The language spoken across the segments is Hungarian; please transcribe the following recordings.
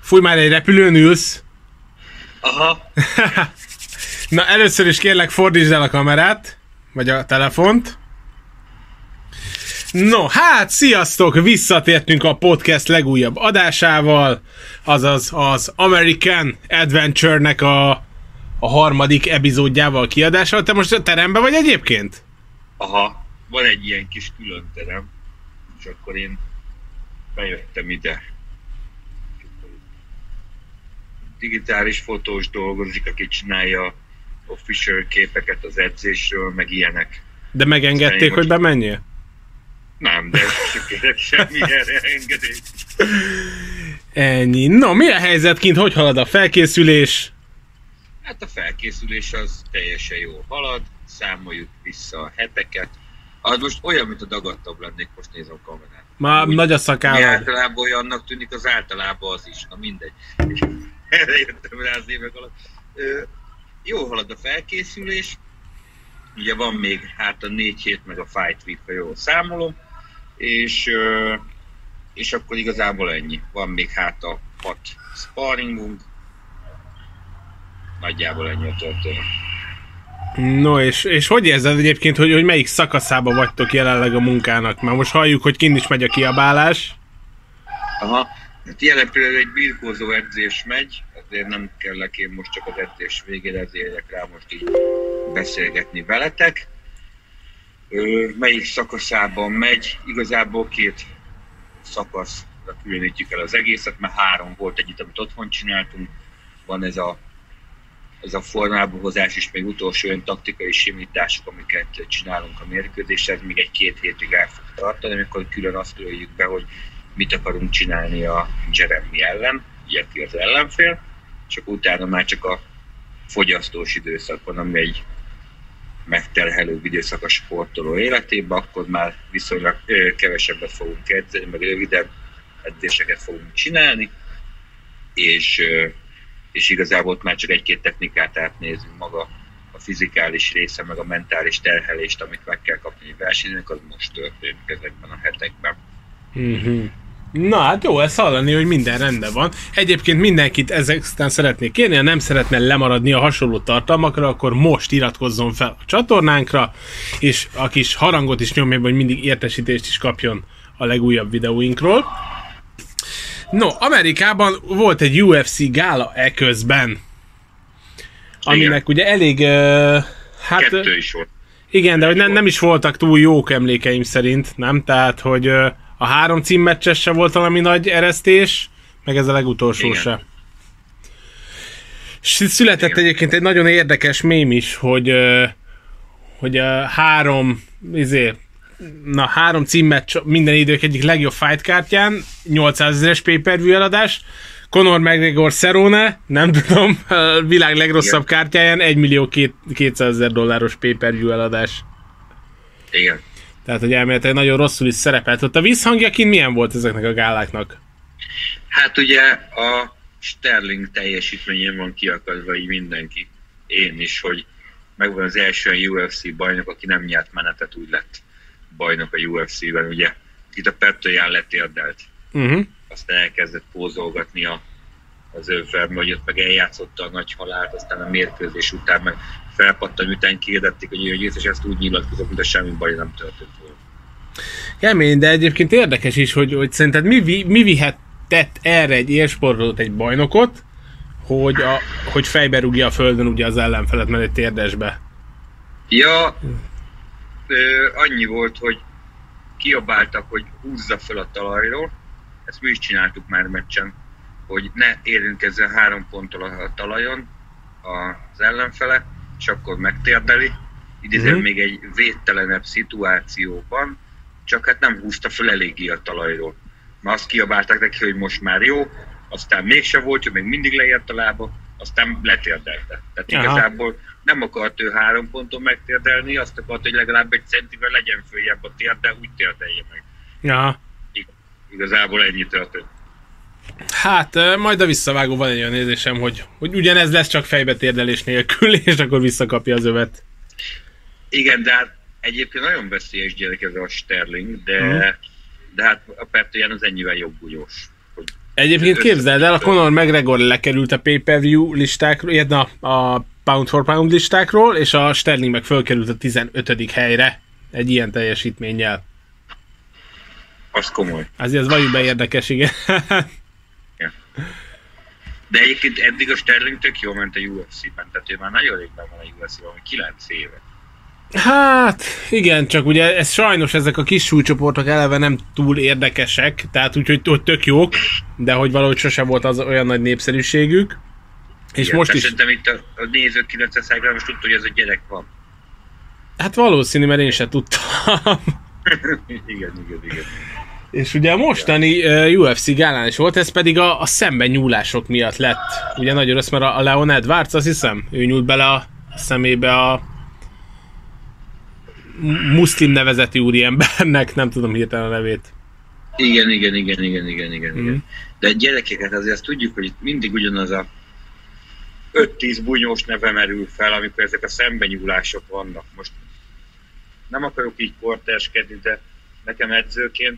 Fúj, már egy repülőn ülsz. Aha. Na, először is kérlek, fordítsd el a kamerát, vagy a telefont. No, hát sziasztok! Visszatértünk a podcast legújabb adásával, azaz az American Adventure-nek a harmadik epizódjával, kiadásával. Te most a teremben vagy egyébként? Aha, van egy ilyen kis külön terem, és akkor én bejöttem ide. Digitális fotós dolgozik, aki csinálja official képeket az edzésről, meg ilyenek. De megengedték, hogy bemenjél? Nem, de sem kérek semmilyen engedélyt. Ennyi. No, mi a helyzet kint? Hogy halad a felkészülés? Hát a felkészülés az teljesen jól halad, számoljuk vissza a heteket. Az most olyan, mint a dagadtabb lennék, most nézem a kamerát. Már nagy a szakállal. Mi általában olyannak tűnik, az általában az is, na mindegy. Erre jöttem rá az évek alatt. Jó halad a felkészülés, ugye van még hát a 4 hét meg a Fight Week, ha jól számolom, és akkor igazából ennyi. Van még hát a 6 sparringunk, nagyjából ennyi a történet. No, és hogy érzed egyébként, hogy melyik szakaszában vagytok jelenleg a munkának? Már most halljuk, hogy kint is megy a kiabálás. Aha, hát jelen például egy birkózó edzés megy, azért nem kellek én most csak az edzés végére, ezért érjek rá most így beszélgetni veletek. Melyik szakaszában megy? Igazából 2 szakaszra különítjük el az egészet, mert 3 volt együtt, amit otthon csináltunk. Van ez a formába hozás és még utolsó olyan taktikai simítások, amiket csinálunk a mérkőzéshez, még egy 2 hétig el fog tartani, amikor külön azt lőjük be, hogy mit akarunk csinálni a Jeremy ellen, illetve az ellenfél, csak utána már csak a fogyasztós időszak van, ami egy megterhelőbb időszak a sportoló életében, akkor már viszonylag kevesebbet fogunk edzeni, meg rövidebb edzéseket fogunk csinálni, és igazából ott már csak 1-2 technikát átnézünk, maga a fizikális része, meg a mentális terhelést, amit meg kell kapni egy versenynek, az most történik ezekben a hetekben. Mm-hmm. Na hát jó, ezt hallani, hogy minden rendben van. Egyébként mindenkit ezekben szeretnék kérni, ha nem szeretne lemaradni a hasonló tartalmakra, akkor most iratkozzon fel a csatornánkra, és a kis harangot is nyomja, hogy mindig értesítést is kapjon a legújabb videóinkról. No, Amerikában volt egy UFC gála eközben, aminek ugye elég... hát 2 is volt. Igen, de hogy nem is voltak túl jók emlékeim szerint, nem? Tehát, hogy a 3 címmeccses se volt valami nagy eresztés, meg ez a legutolsó igen. se. Született igen. Egyébként egy nagyon érdekes mém is, hogy a 3 címmeccs minden idők egyik legjobb fight kártyán, 800 000-es pay-per-view eladás, Conor McGregor Cerrone, nem tudom, a világ legrosszabb igen. kártyáján $1.200.000 pay-per-view eladás. Igen. Tehát, hogy elméletileg nagyon rosszul is szerepelt. Ott a visszhangjaként milyen volt ezeknek a gáláknak? Hát ugye a Sterling teljesítményén van kiakadva így mindenki. Én is, hogy megvan az első UFC bajnok, aki nem nyert menetet, úgy lett bajnok a UFC-ben, ugye. Itt a Petőján letérdelt. Aztán elkezdett pózolgatni az övvel, hogy ott meg eljátszotta a nagy halált, aztán a mérkőzés után meg felpattan, után kérdették, hogy ő győztes, ezt úgy nyilatkozott, mint a semmi baj nem történt volna. Kemény, de egyébként érdekes is, hogy szerinted mi vihetett erre egy élsportolót, egy bajnokot, hogy fejbe rúgja a földön ugye az ellenfelet, mert egy térdesbe. Ja, annyi volt, hogy kiabáltak, hogy húzza fel a talajról, ezt mi is csináltuk már meccsen, hogy ne érjünk ezzel 3 ponttal a talajon az ellenfele, és akkor megtérdeli. Idézem még egy védtelenebb szituációban, csak hát nem húzta fel eléggé a talajról. Már azt kiabáltak neki, hogy most már jó, aztán mégse volt jó, még mindig leért a lába, aztán letérdelte. Tehát igazából nem akart ő 3 ponton megtérdelni, azt akart, hogy legalább 1 centivel legyen följebb a térde, úgy térdelje meg. Ja. Igazából ennyi történt. Hát, majd a visszavágóban egy olyan érzésem, hogy ugyanez lesz, csak fejbe térdelés nélkül, és akkor visszakapja az övet. Igen, de hát egyébként nagyon veszélyes gyerek ez a Sterling, de hát a Petőján az ennyivel jobb bugyós. Hogy Egyébként képzeld el, a Conor McGregor lekerült a pay-per-view listákról, illetve a pound for pound listákról, és a Sterling meg fölkerült a 15. helyre egy ilyen teljesítménnyel. Az komoly. Azért ez valljuk be érdekes, igen. Ja. De egyébként eddig a Sterling tök jól ment a UFC-ben, tehát ő már nagyon régben van a UFC-ben, 9 éve. Hát, igen, csak ugye ez sajnos ezek a kis súlycsoportok eleve nem túl érdekesek, tehát úgyhogy tök jók, de hogy valahogy sose volt az olyan nagy népszerűségük. És igen, most is... Szerintem itt a nézők 90%-ra most tudta, hogy ez a gyerek van. Hát valószínű, mert én se tudtam. igen. És ugye a mostani UFC gálán is volt, ez pedig a szemben nyúlások miatt lett. Ugye nagyon rossz, mert a Leon Edwards, azt hiszem, ő nyúlt bele a szemébe a muszlim nevezeti úriembernek, nem tudom hirtelen a nevét. Igen. De gyerekeket azért azt tudjuk, hogy itt mindig ugyanaz a 5-10 bunyós neve merül fel, amikor ezek a szembenyúlások vannak. Most nem akarok így korterskedni, de nekem edzőként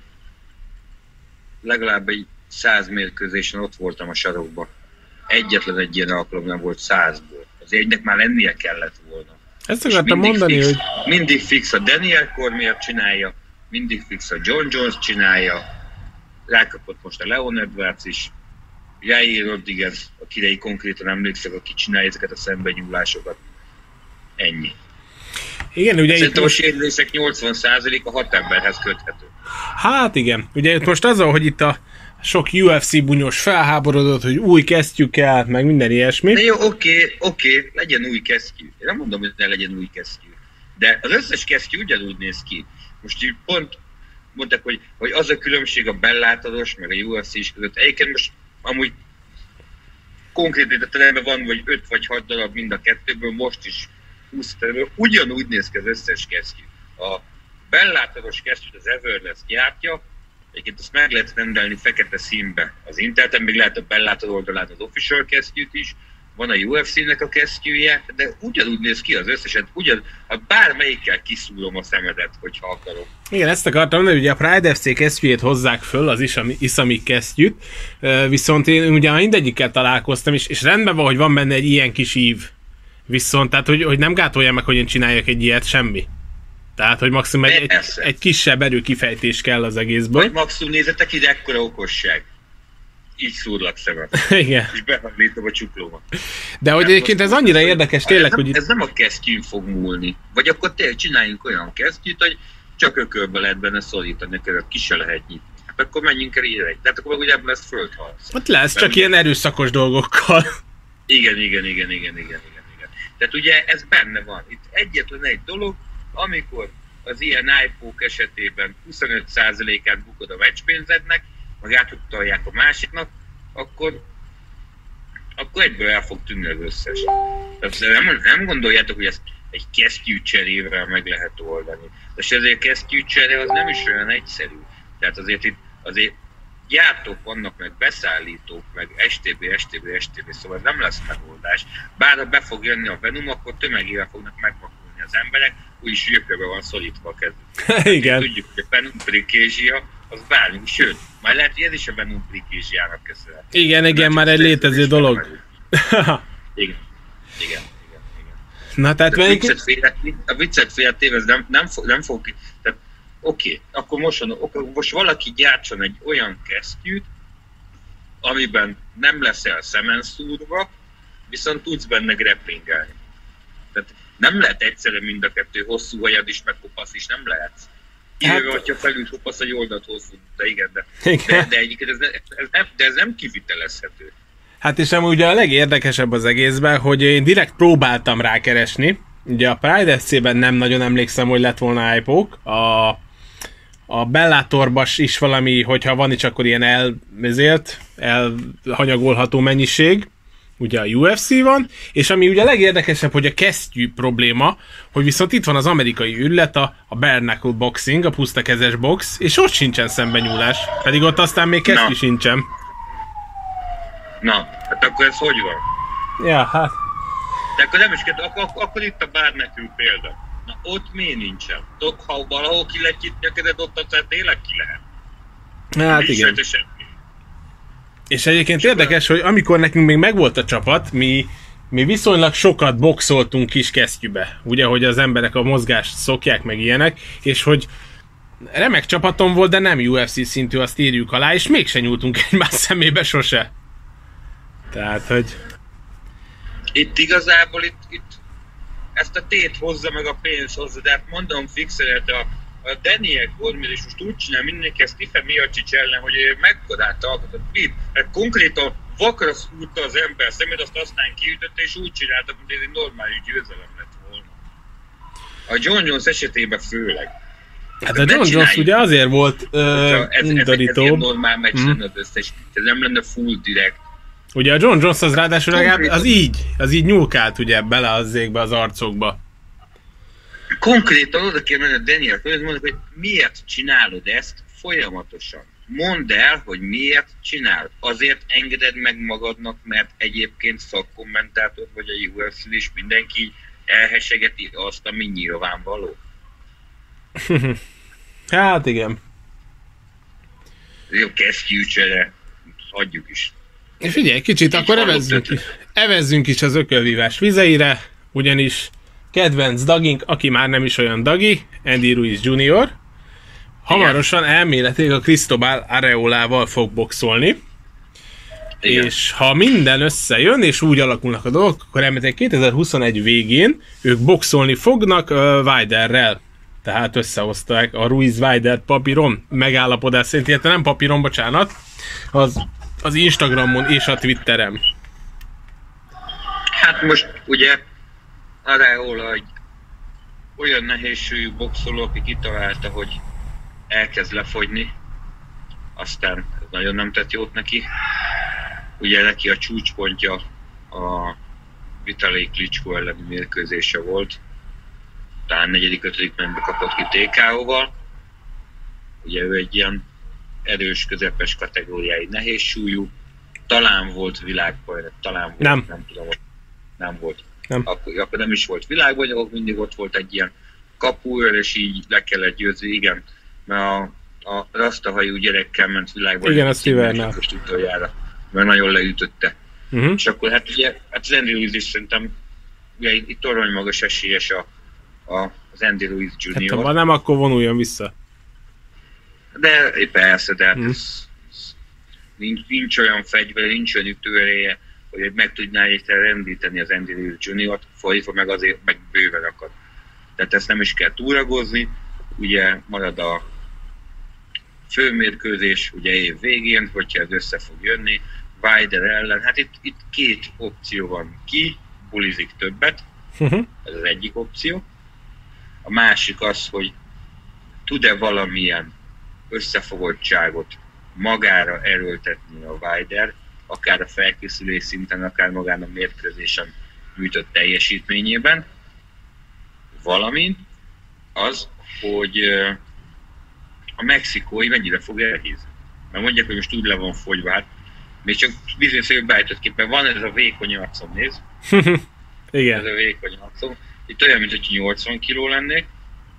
legalább egy 100 mérkőzésen ott voltam a sarokban. Egyetlen egy ilyen alkalom nem volt 100-ból. Azért egynek már lennie kellett volna. Ezt akartam mondani, fix, hogy... Mindig fix a Daniel Cormier csinálja, mindig fix a John Jones csinálja, rákapott most a Leon Edwards is, Jair Rodriguez, akire így konkrétan emlékszek, aki csinálja ezeket a szembenyúlásokat. Ennyi. Igen, ugye szerintem a sérülések 80%-a 6 emberhez köthető. Hát igen. Ugye itt most az, hogy itt a sok UFC bunyos felháborodott, hogy új kesztyű kell, meg minden ilyesmi. De jó, oké, legyen új kesztyű. Én nem mondom, hogy ne legyen új kesztyű. De az összes kesztyű ugyanúgy néz ki. Most így pont mondták, hogy az a különbség a Bellatoros, meg a UFC is között. Egyébként most amúgy konkrét a teremben van, vagy 5 vagy 6 darab mind a kettőből, most is 20 teremből. Ugyanúgy néz ki az összes kesztyű. A Bellatoros kesztyűt az Everless gyártja, egyébként azt meg lehet rendelni fekete színbe az interneten, még lehet a Bellator oldalán az official kesztyűt is, van a UFC-nek a kesztyűje, de ugyanúgy néz ki az összeset, bármelyikkel kiszúrom a szemedet, hogyha akarok. Igen, ezt akartam mondani, hogy a Pride FC kesztyűjét hozzák föl, az Iszami kesztyűt, viszont én ugye mindegyikkel találkoztam, és rendben van, hogy van benne egy ilyen kis ív, viszont tehát, hogy nem gátolja meg, hogy én csináljak egy ilyet, semmi. Tehát, hogy maximum egy kisebb erőkifejtés kell az egészből. Vagy maximum nézzetek ide, ekkora okosság. Így szúrlak szemet. Igen. És behallítom a csuklómat. De hogy egyébként ez annyira érdekes tényleg, hogy... Ez nem a kesztyűn fog múlni. Vagy akkor tényleg csináljunk olyan kesztyűt, hogy csak ökölbe lehet benne szorítani, hogy ki se lehet nyitni. Hát akkor menjünk el ide. De akkor meg ugye ebből lesz földharc. Hát lesz, csak ilyen erőszakos dolgokkal. Igen. Tehát ugye ez benne van. Itt egyetlen egy dolog, amikor az ilyen iPhone esetében 25%-át bukod a meccspénzednek, meg átutalják a másiknak, akkor egyből el fog tűnni az összes. Tehát nem gondoljátok, hogy ezt egy kesztyűcserével meg lehet oldani. És ezért kesztyűcsere az nem is olyan egyszerű. Tehát azért gyártók vannak, meg beszállítók, meg STB, szóval nem lesz megoldás. Bár ha be fog jönni a Venom, akkor tömegével fognak megpakulni az emberek, úgyis gyökörbe van szorítva a kezük. Igen. Tudjuk, hogy a Venom Brikézsia az bármi, sőt, majd lehet, hogy ez is a Venom Brikézsiának köszönhető. Igen, már egy létező dolog. Igen. Na, tehát a viccet félretéve, ez nem fog tehát oké, akkor most valaki gyártson egy olyan kesztyűt, amiben nem leszel szemen szúrva, viszont tudsz benne grapplingelni. Tehát nem lehet egyszerre mind a kettő, hosszú hajad is, meg kopasz is, nem lehet. Illetve, hogyha felül kopasz, egy oldalt hosszú, de igen, de egyébként ez nem kivitelezhető. Hát és amúgy a legérdekesebb az egészben, hogy én direkt próbáltam rákeresni. Ugye a Pride FC-ben nem nagyon emlékszem, hogy lett volna hype-ok. A Bellatorban is valami, hogyha van is, akkor ilyen elhanyagolható mennyiség. Ugye a UFC van, és ami ugye a legérdekesebb, hogy a kesztyű probléma, hogy viszont itt van az amerikai ürület, a bare knuckle boxing, a pusztakezes box, és ott sincsen szembenyúlás, pedig ott aztán még kesztyű sincsen. Na, hát akkor ez hogy van? Ja, hát... De akkor nem is kell, akkor itt a bare knuckle példa. Na ott miért nincsen? Ha valahol ki lehet nyitni a kezed, ott aztán tényleg ki lehet. Hát igen. És egyébként érdekes, hogy amikor nekünk még megvolt a csapat, mi viszonylag sokat boxoltunk kis kesztyűbe. Ugye, hogy az emberek a mozgást szokják, meg ilyenek, és hogy remek csapatom volt, de nem UFC szintű, azt írjuk alá, és mégsem nyúltunk egymás szemébe sose. Tehát, hogy... Itt igazából itt ezt a tét hozza, meg a pénz hozza, de hát mondom fixelet a Daniel Cormier is most úgy csinál mindenki a Stephen Miocic ellen, hogy megkodát alkotott. Hát konkrétan vakra szúrta az ember szemét, azt aztán kiütötte, és úgy csinálta, mint ez egy normális győzelem lett volna. A John Jones esetében főleg. Hát a John Jones ugye azért volt undorító. Ez normál meccs lenne az összes, ez nem lenne full direkt. Ugye a John Jones az ráadásul legalább az így nyúlkált ugye bele az égbe, az arcokba. Konkrétan oda kell menni a Daniel Cormier, mondok, hogy miért csinálod ezt folyamatosan. Mondd el, hogy miért csinálod. Azért engeded meg magadnak, mert egyébként szakkommentátor vagy a UFC-n is mindenki elhesegeti azt, ami nyilvánvaló. Hát igen. Jó, kesztyűcsere, hagyjuk is. És figyelj, kicsit akkor evezzünk is az ökölvívás vizeire, ugyanis kedvenc dagink, aki már nem is olyan dagi, Andy Ruiz Jr. hamarosan elméletileg a Cristobal Areolával fog boxolni. Igen. És ha minden összejön, és úgy alakulnak a dolgok, akkor elméletileg 2021 végén ők boxolni fognak Wilderrel. Tehát összehozták a Ruiz-Wilder papíron megállapodás szerint, illetve nem papíron, bocsánat, az Instagramon és a Twitteren. Hát most ugye Areola egy olyan nehézsúlyú boxoló, aki kitalálta, hogy elkezd lefogyni, aztán ez nagyon nem tett jót neki. Ugye neki a csúcspontja a Vitali Klitschko elleni mérkőzése volt. Talán 4.-5. mentbe kapott ki TKO-val. Ugye ő egy ilyen erős, közepes kategóriái nehézsúlyú. Talán volt világbajnok, talán volt, nem tudom, nem volt. Nem. Akkor nem is volt világbajnok, mindig ott volt egy ilyen kapuőr, és így le kellett győzni, igen. Mert a rasztahajú gyerekkel ment világbajnok. Igen, azt Stevennel. Most utoljára, mert nagyon leütötte. És akkor hát ugye az Andy Ruiz is szerintem, ugye itt torony magas esélyes az Andy Ruiz Jr. Hát ha nem, akkor vonuljon vissza. De persze, de hát nincs olyan fegyver, nincs olyan ütőereje, hogy meg tudná rendíteni az Andy Ruiz Jr.-t, fordítva meg azért meg bőven akad. Tehát ezt nem is kell túragozni, ugye marad a főmérkőzés ugye év végén, hogyha ez össze fog jönni, Wilder ellen, hát itt két opció van. Ki bulizik többet, ez az egyik opció. A másik az, hogy tud-e valamilyen összefogottságot magára erőltetni a Wilder, akár a felkészülés szinten, akár magán a mérkőzésen nyújtott teljesítményében, valamint az, hogy a mexikói mennyire fog elhízni. Mert mondják, hogy most úgy le van fogyva, hát még csak bizonyos évek beállított képen van ez a vékony arcom, nézd. Igen. Ez a vékony arcom. Itt olyan, mint hogy 80 kiló lennék.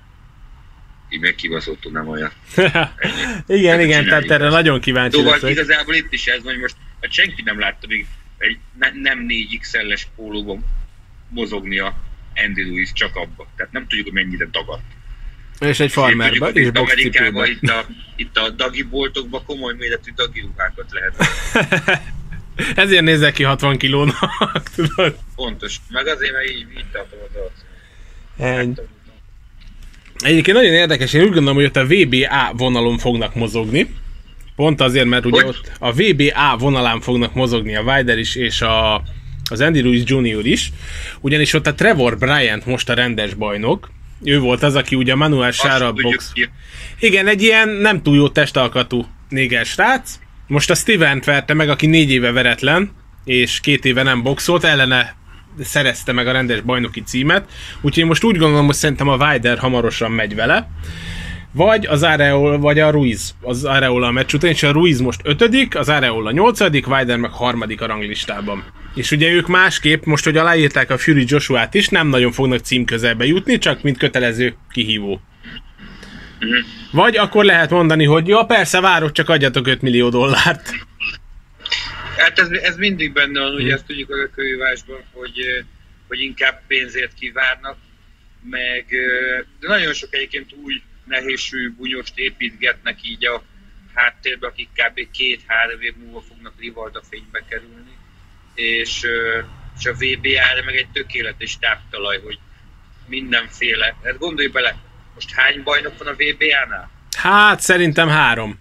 Így meg kibaszott nem olyan. igen, tehát erre nagyon kíváncsi leszek. Szóval igazából itt is ez van, hogy most hát senki nem látta még egy nem 4XL-es pólóban mozogni a Andy Ruiz csak abba. Tehát nem tudjuk, hogy mennyire dagadt. És egy farmerben, és Amerikában itt a dagi boltokban komoly méretű dagi ruhákat lehet. Ezért nézek ki 60 kilónak, tudod? Pontos. Meg azért, mert így tartom az arcom. Egyébként nagyon érdekes, én úgy gondolom, hogy ott a WBA vonalon fognak mozogni. Pont azért, mert ugye ott a WBA vonalán fognak mozogni a Wilder is, és az Andy Ruiz Jr. is. Ugyanis ott a Trevor Bryant most a rendes bajnok. Ő volt az, aki ugye Manuel Sára box. Igen, egy ilyen nem túl jó testalkatú néger srác. Most a Stevent verte meg, aki 4 éve veretlen, és 2 éve nem boxolt, ellene szerezte meg a rendes bajnoki címet. Úgyhogy most úgy gondolom, hogy szerintem a Wilder hamarosan megy vele. Vagy az Areola, vagy a Ruiz. Az Areola a meccs után, és a Ruiz most 5., az Areola 8., Wilder meg 3. a ranglistában. És ugye ők másképp, most, hogy aláírták a Fury Joshua-t is, nem nagyon fognak címközelbe jutni, csak mint kötelező kihívó. Vagy akkor lehet mondani, hogy ja, persze, várok, csak adjatok $5 millió. Hát ez mindig benne van, ugye ezt tudjuk a kőívásban, hogy inkább pénzért kivárnak, de nagyon sok egyébként új nehézsúlyú bunyost építgetnek így a háttérbe, akik kb. 2-3 év múlva fognak Rivalda fénybe kerülni, és a VBA-ra meg egy tökéletes táptalaj, hogy mindenféle. Hát gondolj bele, most hány bajnok van a VBA-nál? Hát szerintem 3.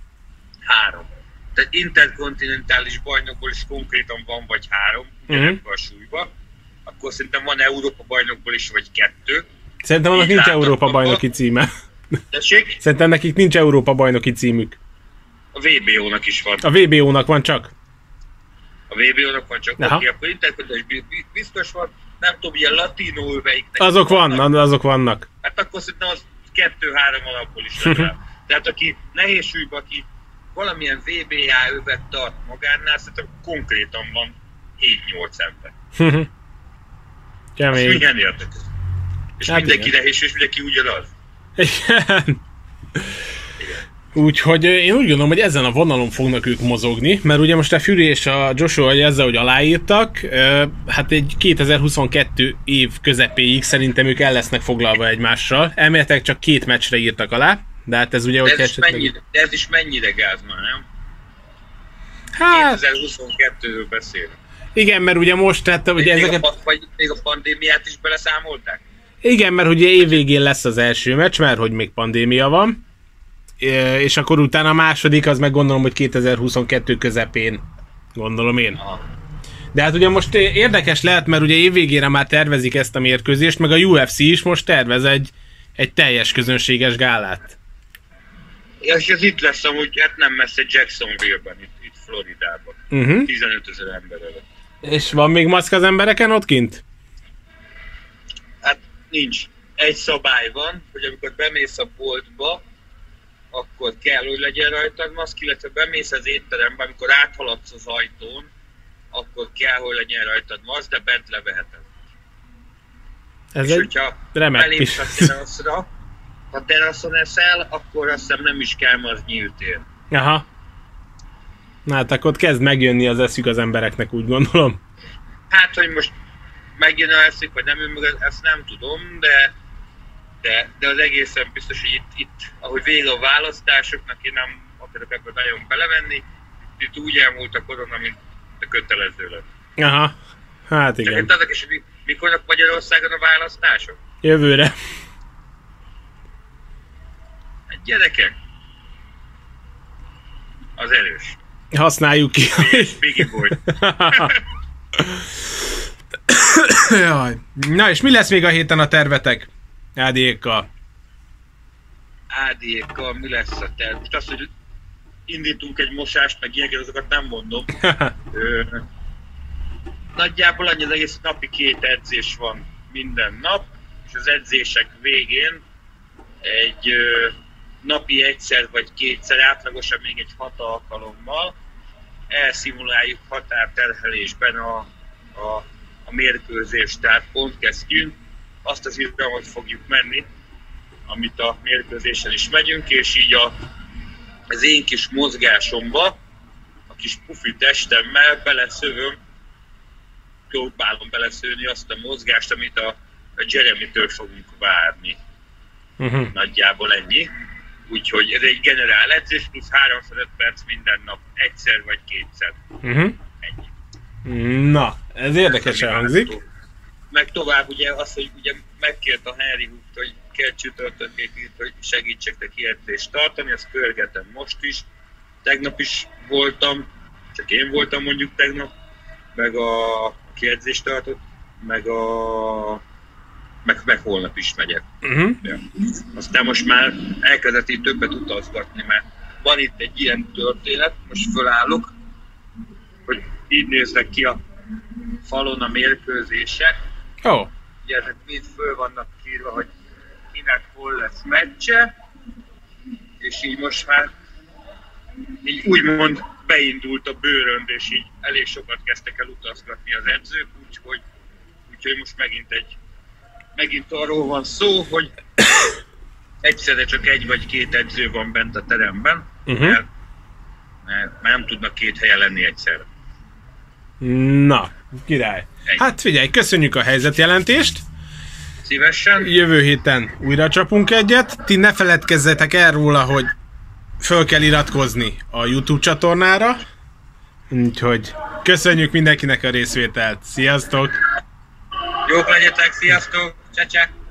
3. Tehát interkontinentális bajnokból is konkrétan van vagy 3, ugyanebben a súlyba. Akkor szerintem van Európa bajnokból is vagy 2. Szerintem annak nincs Európa bajnoki címe. Tessék? Szerintem nekik nincs Európa bajnoki címük. A VBO-nak is van. A VBO-nak van csak. A VBO-nak van csak. Oké, akkor interkontinentális biztos van. Nem tudom, ilyen latinó öveiknek. Azok vannak. Hát akkor szerintem az 2-3 alapból is legalább. Tehát aki nehézsúlyban, aki valamilyen VBA övet tart magánál, szerintem konkrétan van 7-8 ember. Kemény. És milyen érdekes. És hát mindenki nehéz, és mindenki ugyanaz. Igen. Úgyhogy én úgy gondolom, hogy ezen a vonalon fognak ők mozogni, mert ugye most a Fury és a Joshua ezzel, hogy aláírtak, hát egy 2022 év közepéig szerintem ők el lesznek foglalva egymással. Elméletileg csak 2 meccsre írtak alá, de hát ez ugye... De ez is mennyire gáz már, nem? Hát... 2022-ről beszélünk. Igen, mert ugye most, tehát ugye ezeket... Még a pandémiát is beleszámolták? Igen, mert ugye évvégén lesz az első meccs, mert hogy még pandémia van. És akkor utána a második, az meg gondolom, hogy 2022 közepén, gondolom én. De hát ugye most érdekes lehet, mert ugye évvégére már tervezik ezt a mérkőzést, meg a UFC is most tervez egy teljes közönséges gálát. És ez itt lesz amúgy, hát nem messze Jacksonville-ben, itt Floridában. 15 000 ember előtt. És van még maszk az embereken ott kint? Hát nincs. Egy szabály van, hogy amikor bemész a boltba, akkor kell, hogy legyen rajtad maszk, illetve bemész az étterembe, amikor áthaladsz az ajtón, akkor kell, hogy legyen rajtad maszk, de bent leveheted. Ez és egy hogyha remek belépsz a teraszra, ha teraszon eszel, akkor azt hiszem nem is kell maszk nyílt tér. Aha. Na hát akkor kezd megjönni az eszük az embereknek, úgy gondolom. Hát, hogy most megjön a eszük, vagy nem jön meg, ezt nem tudom, de az egészen biztos, hogy itt ahogy vége a választásoknak, én nem akarok ebből nagyon belevenni, itt úgy elmúlt a korona, mint a kötelező lett. Aha, hát igen. Csak érdekes, hogy mikor Magyarországon a választások? Jövőre. Hát gyerekek, az erős. Használjuk ki. Biggie boy. Jaj. Na és mi lesz még a héten a tervetek? AD-ékkal. AD-ékkal mi lesz a terv? Most azt, hogy indítunk egy mosást, meg ilyeneket, azokat nem mondom. Nagyjából annyi, az egész napi 2 edzés van minden nap, és az edzések végén egy napi 1-szer vagy 2-szer, átlagosan még egy 6 alkalommal elszimuláljuk határterhelésben a mérkőzést, tehát pont kezdjünk, azt az izgalmat fogjuk menni, amit a mérkőzésen is megyünk, és így az én kis mozgásomba, a kis pufi testemmel beleszövöm, próbálom beleszőni azt a mozgást, amit a Jeremy-től fogunk várni. Nagyjából ennyi. Úgyhogy ez egy generál edzés, plusz 3-5 perc minden nap, 1-szer vagy 2-szer. Ennyi. Na, ez érdekesen hangzik. Meg tovább ugye az, hogy ugye megkért a Henry Hook, hogy kell csütörtökig, hogy segítsek neki edzést tartani, ezt pörgetem most is. Tegnap is voltam, csak én voltam mondjuk tegnap, meg aki edzést tartott, meg holnap is megyek. Ja. Aztán most már elkezdett így többet utazgatni, mert van itt egy ilyen történet, most fölállok, hogy így néznek ki a falon a mérkőzések. Ugye ezek mind föl vannak írva, hogy kinek hol lesz meccse, és így most már így úgymond beindult a bőrönd, és így elég sokat kezdtek el utazgatni az edzők, úgyhogy most megint arról van szó, hogy egyszerre csak 1 vagy 2 edző van bent a teremben, mert nem tudnak 2 helyen lenni egyszerre. Na, király. Hát figyelj, köszönjük a helyzetjelentést. Szívesen. Jövő héten újra csapunk egyet. Ti ne feledkezzetek el róla, hogy föl kell iratkozni a YouTube csatornára. Úgyhogy köszönjük mindenkinek a részvételt. Sziasztok! Jók legyetek, sziasztok! Csá-csá!